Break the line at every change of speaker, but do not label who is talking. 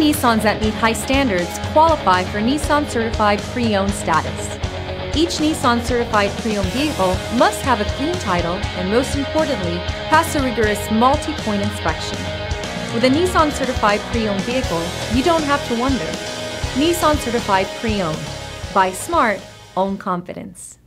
Nissans that meet high standards qualify for Nissan Certified Pre-Owned status. Each Nissan Certified Pre-Owned vehicle must have a clean title and, most importantly, pass a rigorous multi-point inspection. With a Nissan Certified Pre-Owned vehicle, you don't have to wonder. Nissan Certified Pre-Owned. Buy smart, own confidence.